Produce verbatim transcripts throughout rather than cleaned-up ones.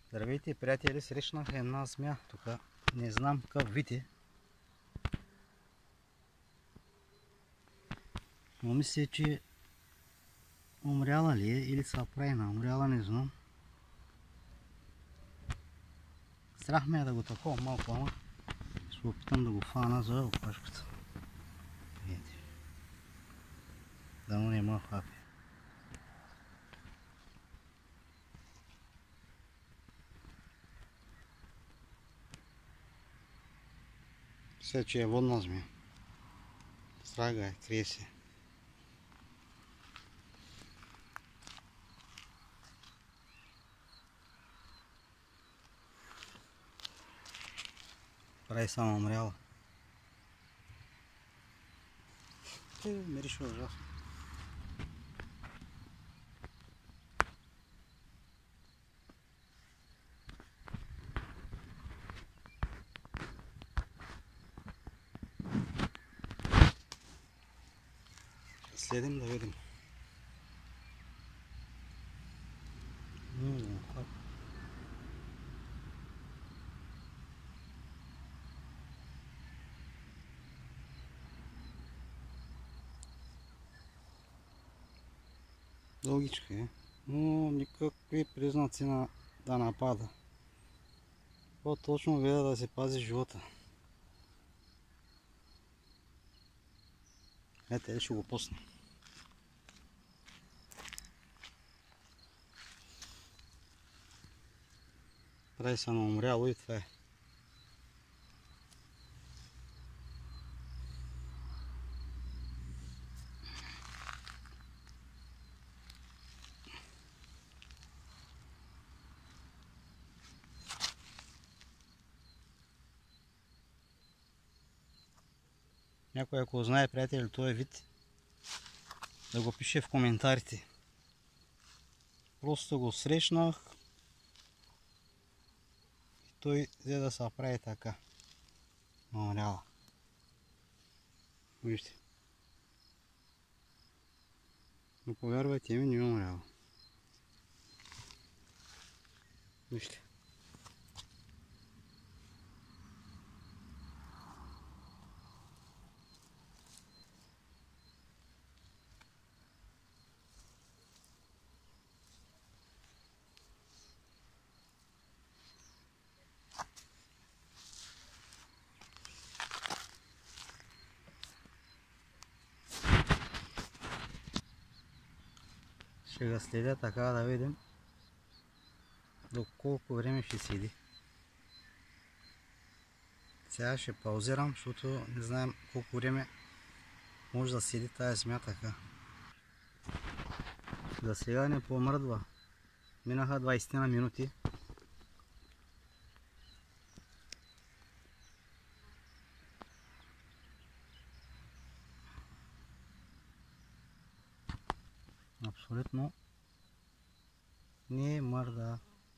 Здравейте, приятели, срещнах една змия тук. Не знам какъв вид е. Но мисля, че умряла ли е или са правена. Умряла не знам. Страх ме е да го такова малко, ама ще опитам да го фана за опашката. Дано не ма хапе. Мисля, че е водна змия. Страга е, крие се. Прави само умряла. Те мирише ужасно. Следим да видим. Дългичка е, но никакви признаци на да напада. По-точно гледа да се пази живота. Ето, ще го пусна. Прави се на умряло и това е. Някой ако знае, приятели, този вид, да го пише в коментарите. Просто го срещнах и той взе да се прави така. Умряла. Вижте. Но повярвайте ми, не е умряла. Вижте. Ще го следя така да видим до колко време ще седи. Сега ще паузирам, защото не знаем колко време може да седи тази змия така. За сега не помръдва. Минаха двайсет на минути. Абсолютно не мърда.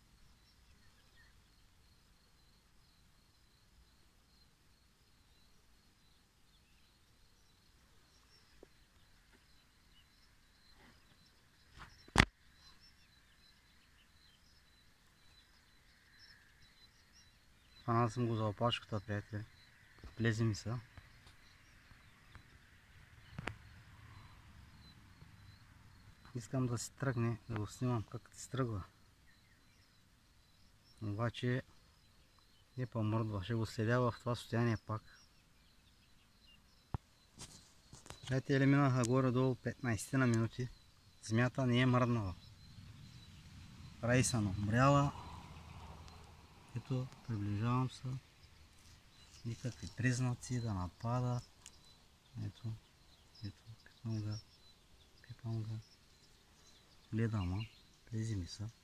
Фанал съм го за опашката, приятели. Влезе ми са. Искам да си тръгне, да го снимам как се тръгва. Обаче не помръдва, ще го следя в това състояние пак. Приятели, минаха горе-долу петнайсет на минути. Змията не е мръднала. Прави се на умряла. Ето, приближавам се. Никакви признаци да напада. Ето, ето, пипам ga, пипам ga. Гледам, а, влезе ми са.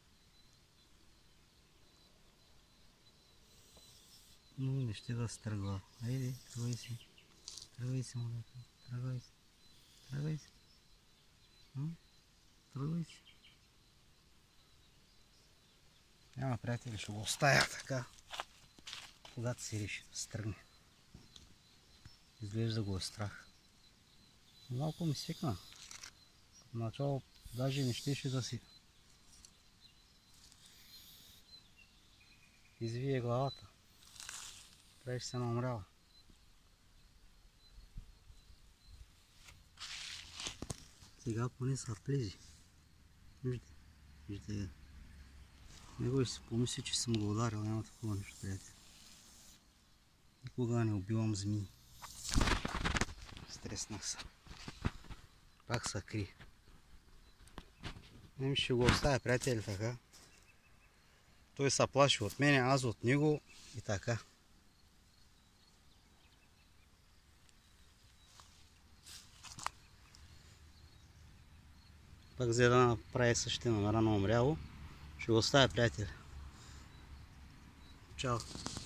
Но не ще да се тръгва. Айде, тръгвай си. Тръгвай си, молето. Тръгвай си. Тръгвай си. Тръгвай си. Няма, приятели, ще го оставя така, когато си реши да се тръгне. Изглежда го е страх. Малко ми свикна. В начало даже не щеше да си Извие главата. Правиш се на умряла. Сега поне са влези. Вижте, вижте. Него и си помисли, че съм го ударил, няма такова нещо, приятели. Никога не убивам змии. Стреснах се. Пак се кри. Еми ще го оставя, приятели, така. Той се плаши от мене, аз от него и така. Пак взе да направи същина на рано умряло. Ще го оставя, приятели. Чао.